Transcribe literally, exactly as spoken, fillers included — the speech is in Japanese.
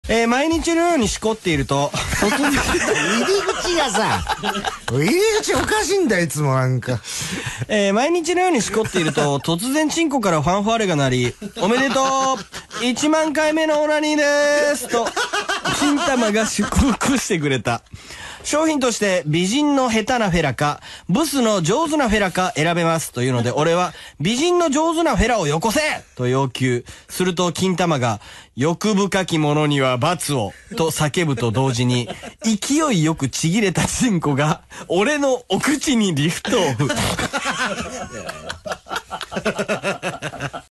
えー、毎日のようにしこっていると、突然、 入り口がさ、入り口おかしいんだよ、いつもなんか。 えー、毎日のようにしこっていると、突然チンコからファンファーレが鳴り、おめでとう !いち 万回目のオナニーでーすと、金玉が祝福してくれた。商品として美人の下手なフェラか、ブスの上手なフェラか選べますというので、俺は美人の上手なフェラをよこせと要求。すると金玉が、欲深き者には罰をと叫ぶと同時に、勢いよくちぎれたチンコが、俺のお口にリフトオフ。